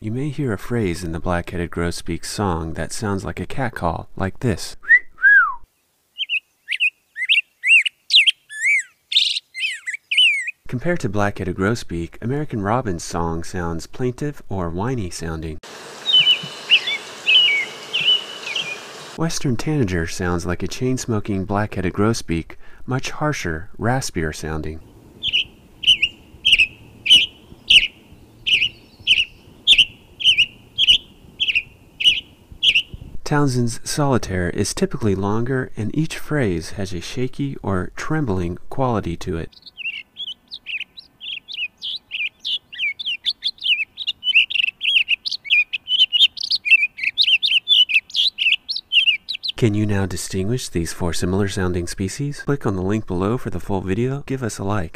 You may hear a phrase in the Black-headed Grosbeak song that sounds like a cat call, like this. Compared to Black-headed Grosbeak, American Robin's song sounds plaintive or whiny sounding. Western Tanager sounds like a chain-smoking Black-headed Grosbeak, much harsher, raspier sounding. Townsend's Solitaire is typically longer, and each phrase has a shaky or trembling quality to it. Can you now distinguish these four similar sounding species? Click on the link below for the full video. Give us a like.